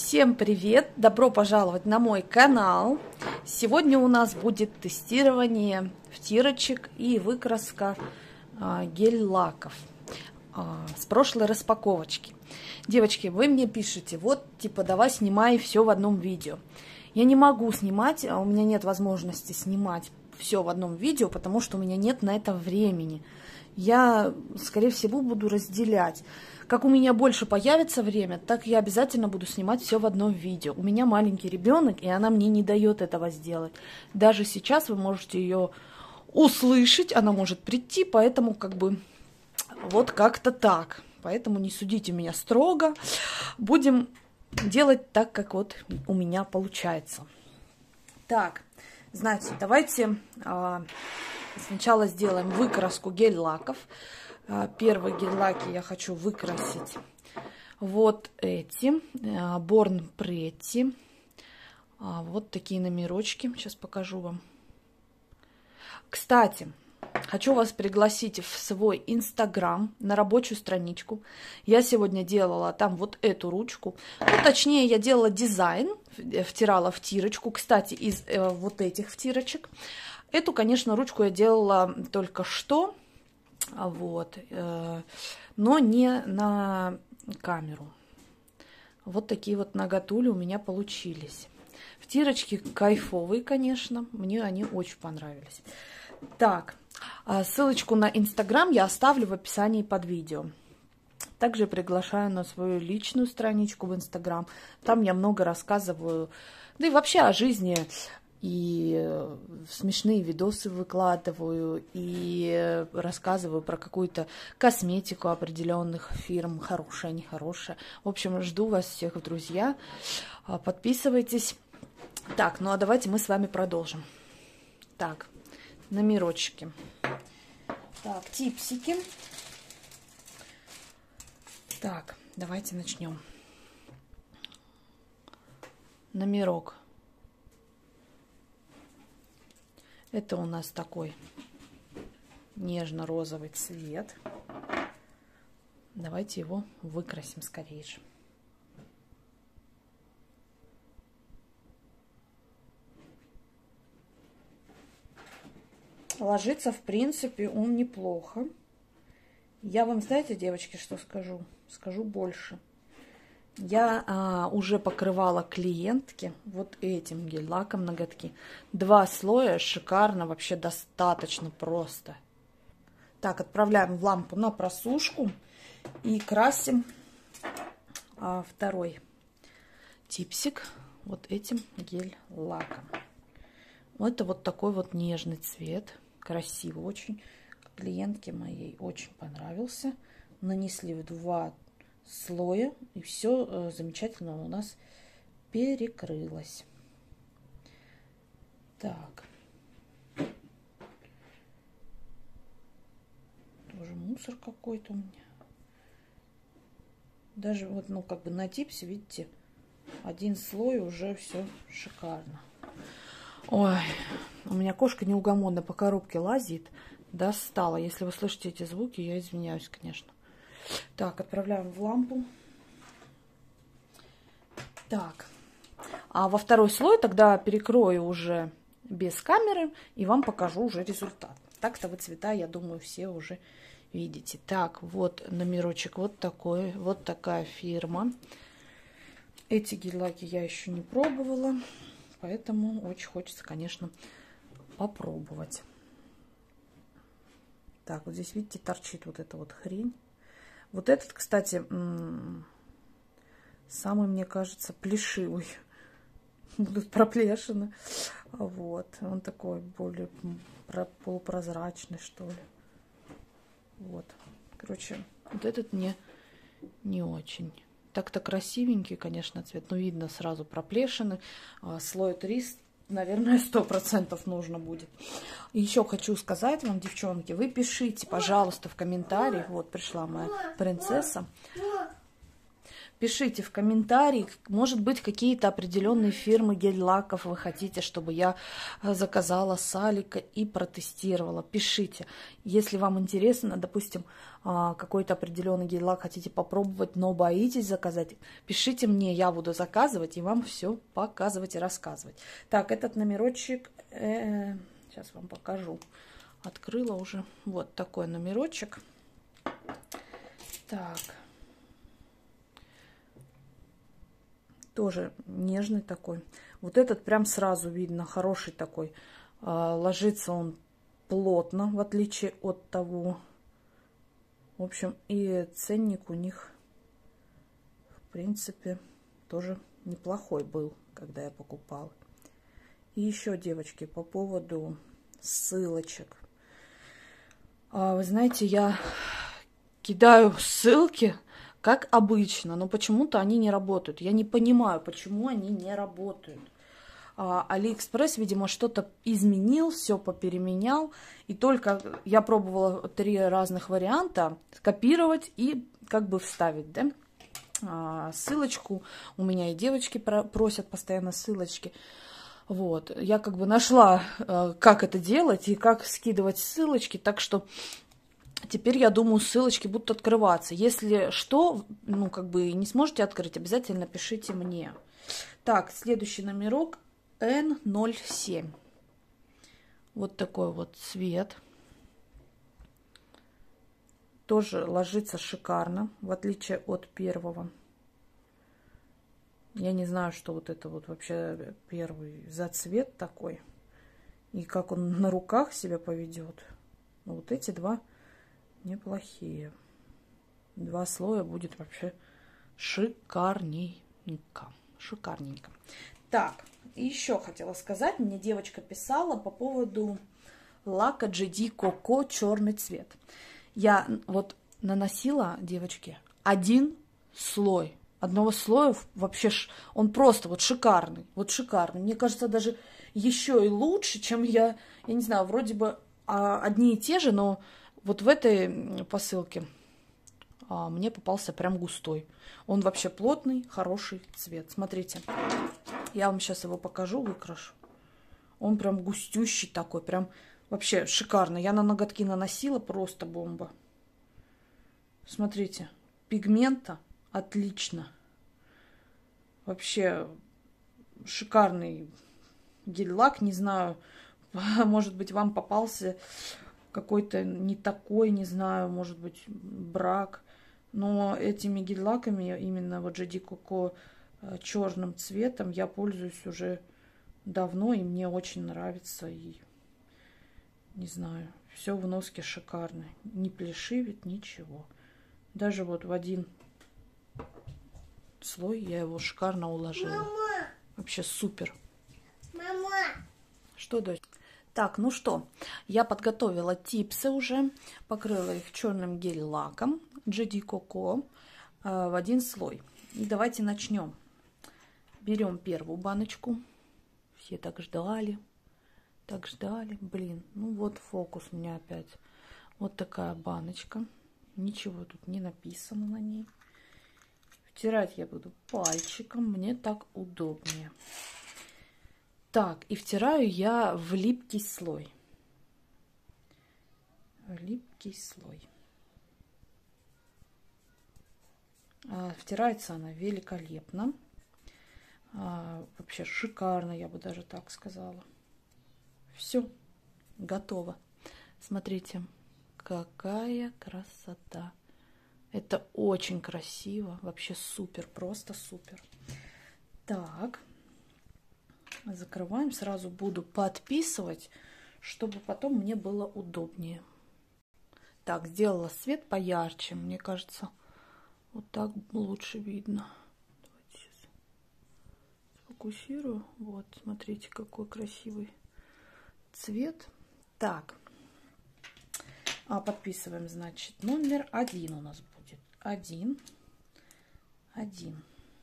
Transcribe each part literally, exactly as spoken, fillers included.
Всем привет! Добро пожаловать на мой канал. Сегодня у нас будет тестирование втирочек и выкраска а, гель-лаков а, с прошлой распаковочки. Девочки, вы мне пишете, вот типа давай снимай все в одном видео. Я не могу снимать, а у меня нет возможности снимать все в одном видео, потому что у меня нет на это времени. Я, скорее всего, буду разделять. Как у меня больше появится время, так я обязательно буду снимать все в одном видео. У меня маленький ребенок, и она мне не дает этого сделать. Даже сейчас вы можете ее услышать, она может прийти, поэтому как бы вот как-то так. Поэтому не судите меня строго. Будем делать так, как вот у меня получается. Так, знаете, давайте а, сначала сделаем выкраску гель-лаков. Первые гель-лаки я хочу выкрасить вот эти, Born Pretty. Вот такие номерочки. Сейчас покажу вам. Кстати, хочу вас пригласить в свой Инстаграм, на рабочую страничку. Я сегодня делала там вот эту ручку. Ну, точнее, я делала дизайн, втирала втирочку. Кстати, из э, вот этих втирочек. Эту, конечно, ручку я делала только что. Вот, э, но не на камеру. Вот такие вот наготули у меня получились. Втирочки кайфовые, конечно. Мне они очень понравились. Так, ссылочку на Инстаграм я оставлю в описании под видео. Также приглашаю на свою личную страничку в Инстаграм. Там я много рассказываю, да и вообще о жизни. И смешные видосы выкладываю, и рассказываю про какую-то косметику определенных фирм, хорошая, нехорошая. В общем, жду вас всех, друзья. Подписывайтесь. Так, ну а давайте мы с вами продолжим. Так, номерочки. Так, типсики. Так, давайте начнем. Номерок. Это у нас такой нежно-розовый цвет. Давайте его выкрасим скорее же. Ложится, в принципе, он неплохо. Я вам, знаете, девочки, что скажу? Скажу больше. Я а, уже покрывала клиентки вот этим гель-лаком ноготки. Два слоя, шикарно, вообще достаточно просто. Так, отправляем в лампу на просушку и красим а, второй типсик вот этим гель-лаком. Это вот такой вот нежный цвет, красивый очень. Клиентке моей очень понравился. Нанесли в два слоя, и все э, замечательно у нас перекрылось. Так. Тоже мусор какой-то у меня. Даже вот, ну, как бы на типсе, видите, один слой уже все шикарно. Ой, у меня кошка неугомонно по коробке лазит. Достала. Если вы слышите эти звуки, я извиняюсь, конечно. Так, отправляем в лампу. Так, а во второй слой тогда перекрою уже без камеры и вам покажу уже результат. Так-то вы цвета, я думаю, все уже видите. Так, вот номерочек вот такой, вот такая фирма. Эти гель-лаки я еще не пробовала, поэтому очень хочется, конечно, попробовать. Так, вот здесь, видите, торчит вот эта вот хрень. Вот этот, кстати, самый, мне кажется, плешивый. Будут проплешины. Вот. Он такой более полупрозрачный, что ли. Вот. Короче, вот этот мне не очень. Так-то красивенький, конечно, цвет. Но видно сразу проплешины. Слой три, наверное, сто процентов нужно будет. И еще хочу сказать вам, девчонки, вы пишите, пожалуйста, в комментариях. Вот пришла моя принцесса. пишите в комментарии, может быть, какие-то определенные фирмы гель-лаков вы хотите, чтобы я заказала с Алика и протестировала. Пишите, если вам интересно, допустим, какой-то определенный гель-лак хотите попробовать, но боитесь заказать, пишите мне, я буду заказывать и вам все показывать и рассказывать. Так, этот номерочек, э, сейчас вам покажу, открыла уже, вот такой номерочек. Так. Тоже нежный такой. Вот этот прям сразу видно, хороший такой. Ложится он плотно, в отличие от того. В общем, и ценник у них, в принципе, тоже неплохой был, когда я покупала. И еще, девочки, по поводу ссылочек. Вы знаете, я кидаю ссылки, как обычно, но почему-то они не работают. Я не понимаю, почему они не работают. А, Алиэкспресс, видимо, что-то изменил, все попеременял. И только я пробовала три разных варианта скопировать и как бы вставить, да, а, ссылочку. У меня и девочки просят постоянно ссылочки. Вот. Я как бы нашла, как это делать и как скидывать ссылочки, так что теперь, я думаю, ссылочки будут открываться. Если что, ну, как бы не сможете открыть, обязательно пишите мне. Так, следующий номерок эн ноль семь. Вот такой вот цвет. Тоже ложится шикарно, в отличие от первого. Я не знаю, что вот это вот вообще первый за цвет такой. И как он на руках себя поведет. Но вот эти два неплохие. Два слоя будет вообще шикарненько. Шикарненько. Так, еще хотела сказать. Мне девочка писала по поводу лака джи ди Coco черный цвет. Я вот наносила, девочки, один слой. Одного слоя вообще он просто вот шикарный. Вот шикарный. Мне кажется, даже еще и лучше, чем я, я не знаю, вроде бы одни и те же, но вот в этой посылке а, мне попался прям густой. Он вообще плотный, хороший цвет. Смотрите, я вам сейчас его покажу, выкрашу. Он прям густющий такой, прям вообще шикарно. Я на ноготки наносила, просто бомба. Смотрите, пигмента отлично. Вообще шикарный гель-лак. Не знаю, может быть, вам попался какой-то не такой, не знаю, может быть, брак. Но этими гель-лаками, именно вот джи ди Coco черным цветом, я пользуюсь уже давно, и мне очень нравится. И не знаю, все в носке шикарно. Не плешивит, ничего. Даже вот в один слой я его шикарно уложила. Мама! Вообще супер. Мама! Что, дочь? Так, ну что, я подготовила типсы уже, покрыла их черным гель-лаком джи ди Coco э, в один слой. И давайте начнем. Берем первую баночку. Все так ждали, так ждали. Блин, ну вот фокус у меня опять. Вот такая баночка. Ничего тут не написано на ней. Втирать я буду пальчиком, мне так удобнее. Так, и втираю я в липкий слой. Липкий слой. А, втирается она великолепно. А, вообще шикарно, я бы даже так сказала. Все, готово. Смотрите, какая красота. Это очень красиво, вообще супер, просто супер. Так. Закрываем. Сразу буду подписывать, чтобы потом мне было удобнее. Так, сделала свет поярче. Мне кажется, вот так лучше видно. Давайте сейчас сфокусирую. Вот, смотрите, какой красивый цвет. Так, а подписываем, значит, номер один у нас будет. Один. Один.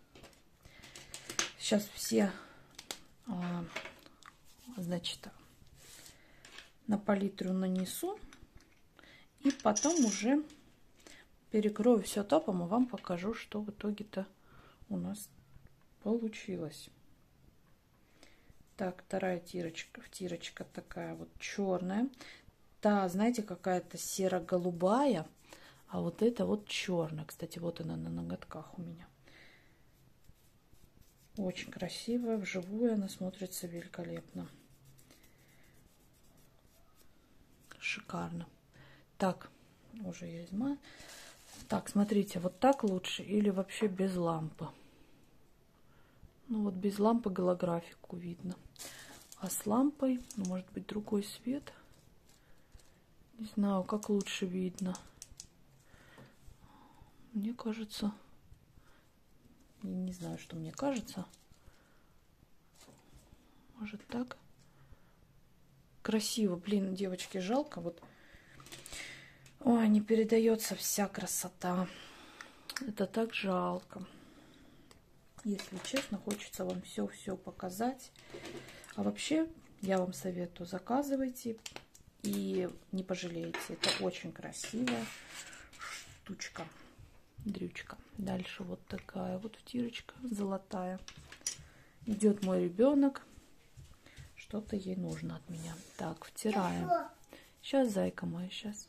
Сейчас все... Значит, на палитру нанесу и потом уже перекрою все топом и вам покажу, что в итоге-то у нас получилось. Так, вторая тирочка, втирочка такая вот черная. Та, знаете, какая-то серо-голубая, а вот это вот черная. Кстати, вот она на ноготках у меня. Очень красивая, вживую она смотрится великолепно. Шикарно. Так, уже я изма. Так, смотрите, вот так лучше или вообще без лампы? Ну вот без лампы голографику видно. А с лампой, ну, может быть, другой свет. Не знаю, как лучше видно. Мне кажется... Я не знаю, что мне кажется. Может так? Красиво. Блин, девочки, жалко. Вот. Ой, не передается вся красота. Это так жалко. Если честно, хочется вам все-все показать. А вообще, я вам советую, заказывайте и не пожалеете. Это очень красивая штучка, дрючка. Дальше вот такая вот втирочка золотая. Идет мой ребенок. Что-то ей нужно от меня. Так, втираем. Сейчас, зайка моя, сейчас.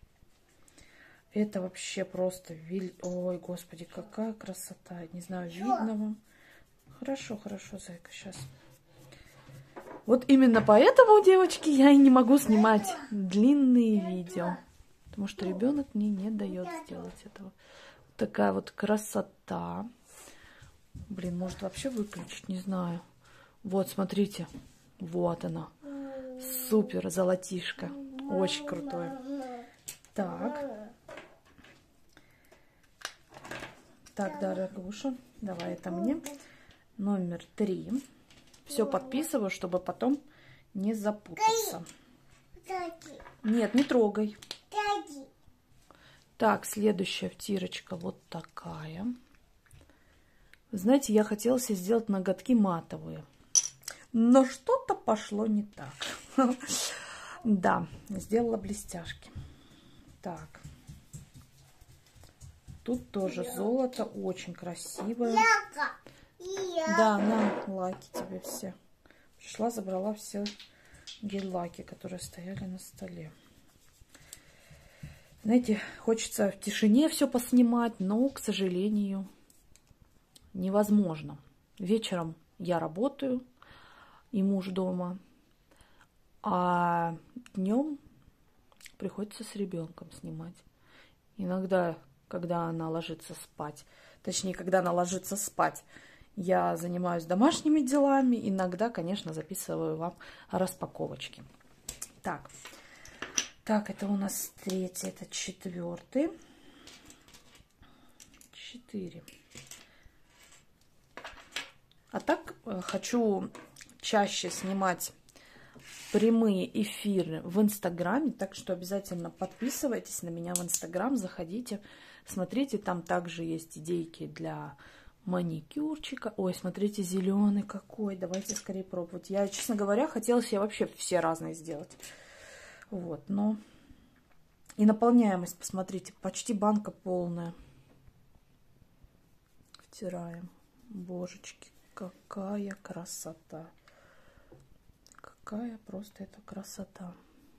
Это вообще просто... Виль... Ой, господи, какая красота. Не знаю, видно вам. Хорошо, хорошо, зайка, сейчас. Вот именно поэтому, девочки, я и не могу снимать длинные видео. Потому что ребенок мне не дает сделать этого. Вот такая вот красота. Блин, может вообще выключить, не знаю. Вот, смотрите. Вот она. Супер, золотишко. Очень крутое. Так. Так, дорогуша, давай это мне. Номер три. Все подписываю, чтобы потом не запутаться. Нет, не трогай. Так, следующая втирочка вот такая. Знаете, я хотела себе сделать ноготки матовые. Но что-то пошло не так. Да, сделала блестяшки. Так. Тут тоже золото, очень красивое. Да, на лаки тебе все. Пришла, забрала все гель-лаки, которые стояли на столе. Знаете, хочется в тишине все поснимать, но, к сожалению, невозможно. Вечером я работаю, и муж дома, а днем приходится с ребенком снимать. Иногда, когда она ложится спать, точнее, когда она ложится спать, я занимаюсь домашними делами. Иногда, конечно, записываю вам распаковочки. Так, так, это у нас третий, это четвертый. Четыре. А так хочу чаще снимать прямые эфиры в Инстаграме, так что обязательно подписывайтесь на меня в Инстаграм, заходите, смотрите, там также есть идейки для маникюрчика. Ой, смотрите, зеленый какой, давайте скорее пробовать. Я, честно говоря, хотела себе вообще все разные сделать. Вот, но и наполняемость, посмотрите, почти банка полная. Втираем. Божечки, какая красота. Какая просто это красота.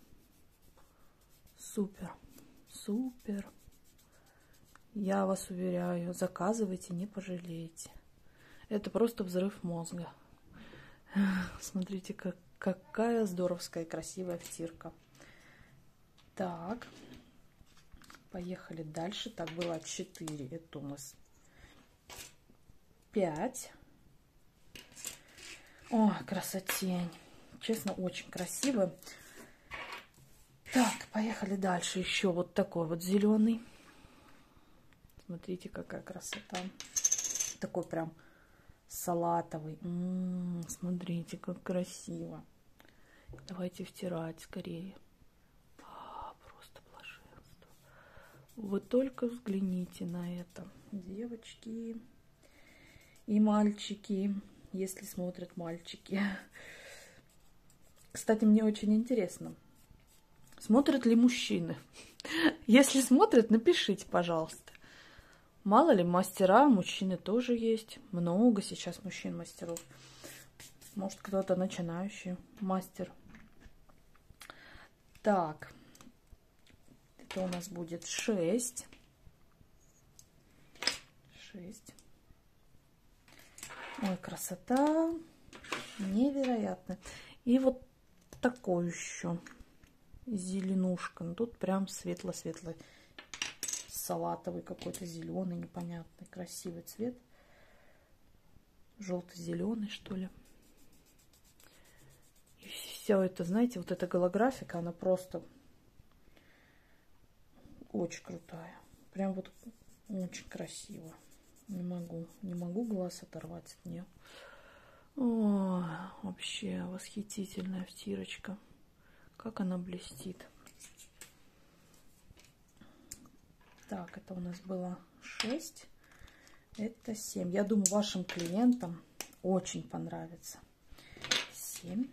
Супер, супер. Я вас уверяю, заказывайте, не пожалеете. Это просто взрыв мозга. Смотрите, как, какая здоровская, красивая втирка. Так, поехали дальше. Так, было четыре, это у нас пять. О, красотень. Честно, очень красиво. Так, поехали дальше. Еще вот такой вот зеленый. Смотрите, какая красота. Такой прям салатовый. М-м, смотрите, как красиво. Давайте втирать скорее. А, просто блаженство. Вы только взгляните на это. Девочки и мальчики, если смотрят мальчики. Кстати, мне очень интересно, смотрят ли мужчины? Если смотрят, напишите, пожалуйста. Мало ли, мастера, мужчины тоже есть. Много сейчас мужчин-мастеров. Может, кто-то начинающий мастер. Так, это у нас будет шесть. шесть. Ой, красота невероятная. И вот такой еще зеленушка. Ну, тут прям светло-светлый, салатовый какой-то, зеленый, непонятный, красивый цвет. Желто-зеленый, что ли. И все это, знаете, вот эта голографика, она просто очень крутая. Прям вот очень красиво. Не могу, не могу глаз оторвать от нее. О, вообще восхитительная втирочка. Как она блестит. Так, это у нас было шесть. Это семь. Я думаю, вашим клиентам очень понравится. семь.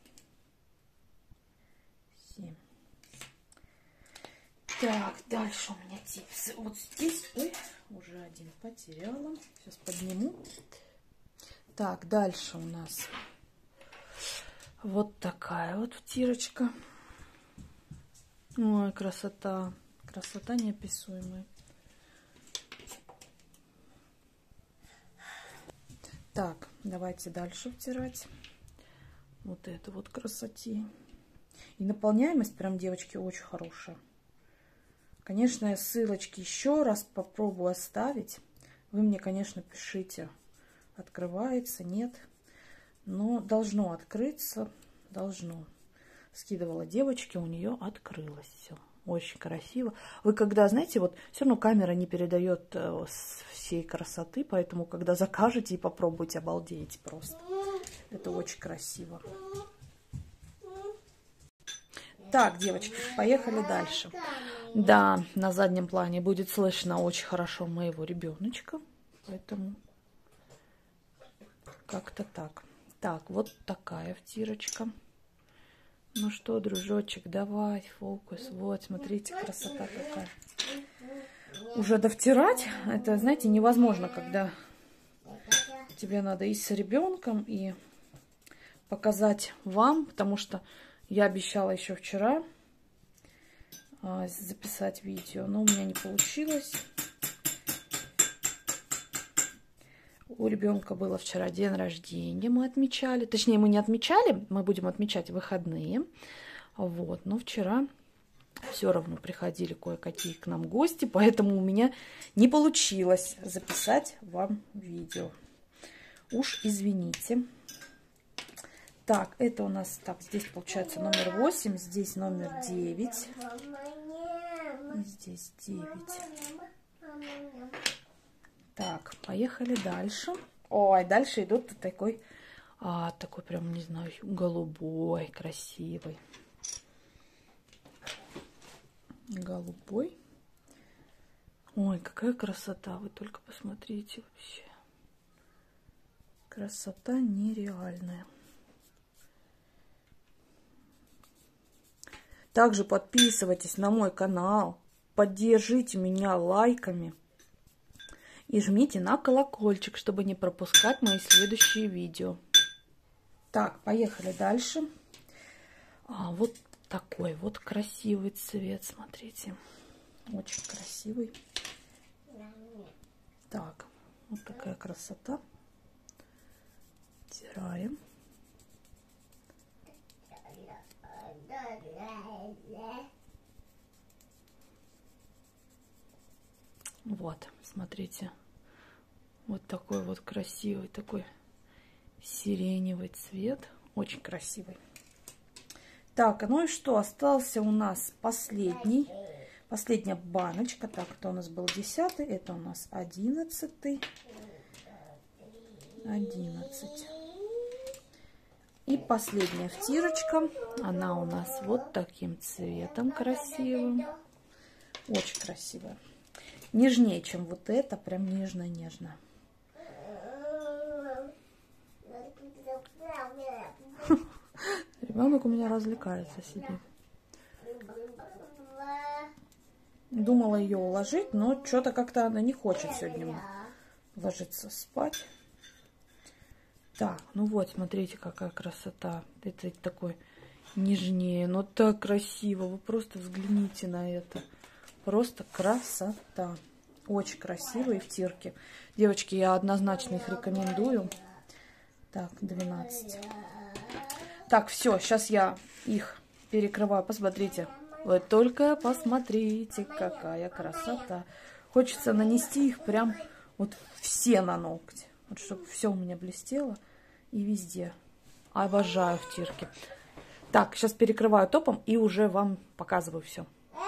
семь. Так, дальше у меня типсы. Вот здесь, ой, уже один потеряла. Сейчас подниму. Так, дальше у нас вот такая вот втирочка. Ой, красота. Красота неописуемая. Так, давайте дальше втирать. Вот это вот красоте. И наполняемость прям, девочки, очень хорошая. Конечно, я ссылочки еще раз попробую оставить. Вы мне, конечно, пишите, открывается, нет. Но должно открыться, должно. Скидывала девочке, у нее открылось все. Очень красиво. Вы когда, знаете, вот все равно камера не передает всей красоты, поэтому когда закажете и попробуйте, обалдеете просто. Это очень красиво. Так, девочки, поехали дальше. Да, на заднем плане будет слышно очень хорошо моего ребеночка, поэтому как-то так. Так, вот такая втирочка. Ну что, дружочек, давай, фокус. Вот, смотрите, красота какая. Уже довтирать, это, знаете, невозможно, когда тебе надо и с ребенком, и показать вам, потому что я обещала еще вчера а, записать видео, но у меня не получилось. У ребенка было вчера день рождения, мы отмечали. Точнее, мы не отмечали, мы будем отмечать выходные. Вот, но вчера все равно приходили кое-какие к нам гости, поэтому у меня не получилось записать вам видео. Уж извините. Так, это у нас, так, здесь получается номер восемь, здесь номер девять. Здесь девять. Так, поехали дальше. Ой, дальше идут такой, а, такой прям, не знаю, голубой, красивый. Голубой. Ой, какая красота, вы только посмотрите вообще. Красота нереальная. Также подписывайтесь на мой канал, поддержите меня лайками. И жмите на колокольчик, чтобы не пропускать мои следующие видео. Так, поехали дальше. А, вот такой вот красивый цвет, смотрите. Очень красивый. Так, вот такая красота. Стираем. Вот, смотрите. Вот такой вот красивый, такой сиреневый цвет. Очень красивый. Так, ну и что? Остался у нас последний. Последняя баночка. Так, это у нас был десятый. Это у нас одиннадцатый. одиннадцать. И последняя втирочка. Она у нас вот таким цветом красивым. Очень красивая. Нежнее, чем вот это. Прям нежно-нежно. Ребенок у меня развлекается, сидит. думала ее уложить, но что-то как-то она не хочет сегодня ложиться спать. Так, ну вот, смотрите, какая красота. Это такой нежнее, но так красиво. Вы просто взгляните на это. Просто красота. Очень красивые в тирке. Девочки, я однозначно их рекомендую. Так, двенадцать. Так, все, сейчас я их перекрываю. Посмотрите. Вы только посмотрите, какая красота. Хочется нанести их прям вот все на ногти. Вот чтобы все у меня блестело и везде. Обожаю в тирке. Так, сейчас перекрываю топом и уже вам показываю все.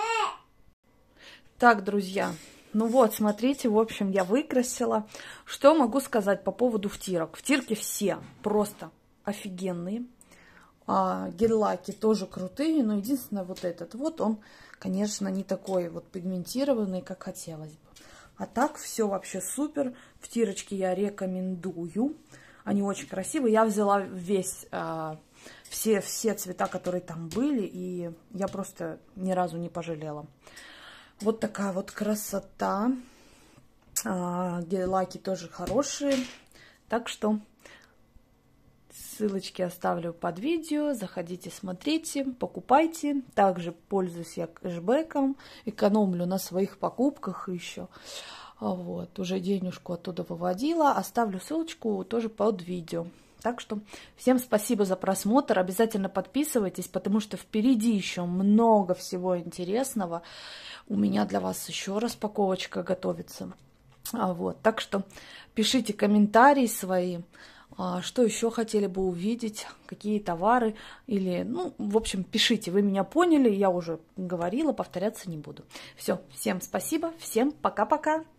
Так, друзья, ну вот, смотрите, в общем, я выкрасила. Что могу сказать по поводу втирок? Втирки все просто офигенные. А, гель-лаки тоже крутые, но единственное, вот этот вот, он, конечно, не такой вот пигментированный, как хотелось бы. А так все вообще супер. Втирочки я рекомендую. Они очень красивые. Я взяла весь, а, все, все цвета, которые там были, и я просто ни разу не пожалела. Вот такая вот красота. А, гель-лаки тоже хорошие. Так что ссылочки оставлю под видео. Заходите, смотрите, покупайте. Также пользуюсь я кэшбэком. Экономлю на своих покупках еще. Вот, уже денежку оттуда выводила. Оставлю ссылочку тоже под видео. Так что всем спасибо за просмотр. Обязательно подписывайтесь, потому что впереди еще много всего интересного. У меня для вас еще распаковочка готовится. Вот, так что пишите комментарии свои. Что еще хотели бы увидеть, какие товары, или, ну, в общем, пишите, вы меня поняли, я уже говорила, повторяться не буду. Все, всем спасибо, всем пока-пока.